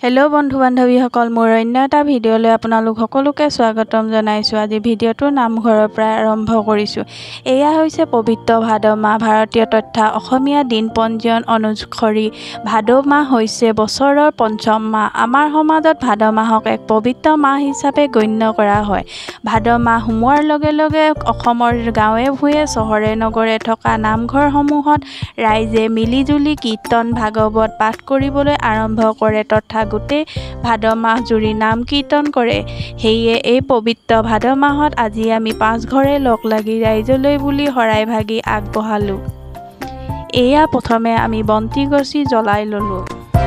Hello' বন্ধু বান্ধৱীসকল, মোৰ অন্য এটা ভিডিঅ'লৈ আপোনালোক সকলোকে স্বাগতম জনাইছোঁ। আজি ভিডিঅ'টো নামঘৰৰ পৰা আৰম্ভ কৰিছোঁ। এয়া হৈছে পবিত্ৰ ভাদ মাহ। ভাৰতীয় তথা অসমীয়া দিন পঞ্জীয়ন অনুসৰি ভাদ মাহ হৈছে বছৰৰ পঞ্চম মাহ। আমাৰ সমাজত ভাদ মাহক এক পবিত্ৰ মাহ হিচাপে গণ্য কৰা হয়। ভাদ মাহ সোমোৱাৰ লগে লগে অসমৰ গাঁৱে ভূঞে চহৰে নগৰে থকা নামঘৰসমূহত ৰাইজে মিলিজুলি কীৰ্তন ভাগৱত পাঠ কৰিবলৈ আৰম্ভ কৰে তথা গোটেই ভাদ মাহ জুৰি নাম কীৰ্তন কৰে। সেয়ে এই পবিত্ৰ ভাদ মাহত আজি আমি 5 ঘৰে লগ লাগি ৰাইজলৈ বুলি শৰাই ভাগি আগবঢ়ালোঁ। এয়া প্ৰথমে আমি বন্তি গছি জ্বলাই ল'লোঁ।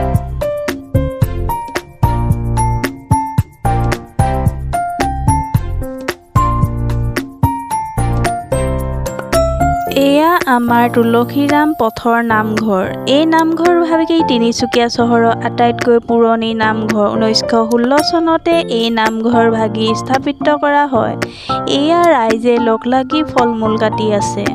এয়া আমাৰ তুলসীৰাম পথৰ নামঘৰ। এই নামঘৰ ভাগি তিনিচুকীয়া চহৰৰ আটাইতকৈ পুৰণি নামঘৰ। 1916 চনতে এই নামঘৰ ভাগি স্থাপিত কৰা হয়। এয়া ৰাইজে লগ লাগি ফল মূল কাটি আছে।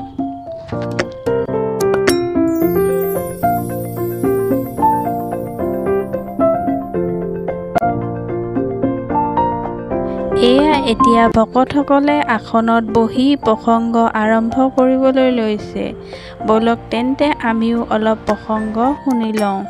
এয়া এতিয়া ভকতসকলে আসনত বহি প্ৰসংগ আৰম্ভ কৰিবলৈ লৈছে। বলক তেন্তে আমিও অলপ প্ৰসংগ শুনি লওঁ।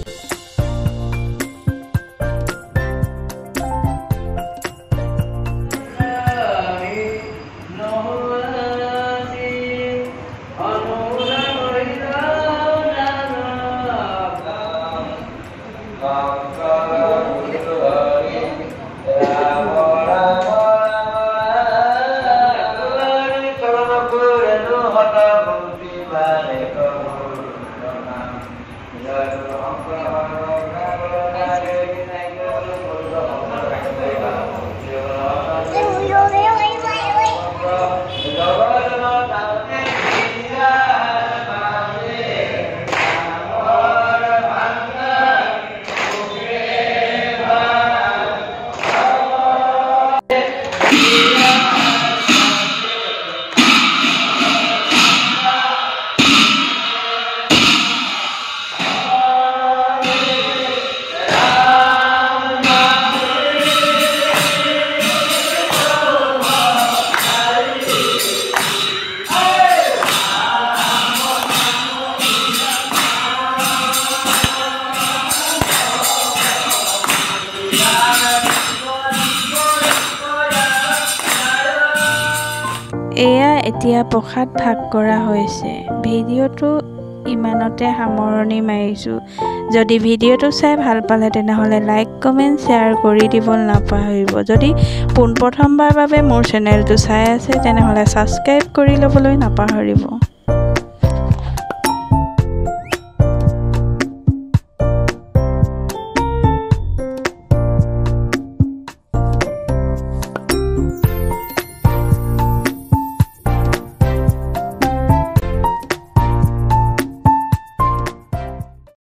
এয়া এতিয়া প্ৰসাদ ভাগ কৰা হৈছে। ভিডিঅ'টো ইমানতে সামৰণি মাৰিছোঁ। যদি ভিডিঅ'টো চাই ভাল পালে তেনেহ'লে লাইক কমেণ্ট শ্বেয়াৰ কৰি দিব নাপাহৰিব। যদি পোনপ্ৰথমবাৰৰ বাবে মোৰ চেনেলটো চাই আছে তেনেহ'লে ছাবস্ক্ৰাইব কৰি ল'বলৈ নাপাহৰিব।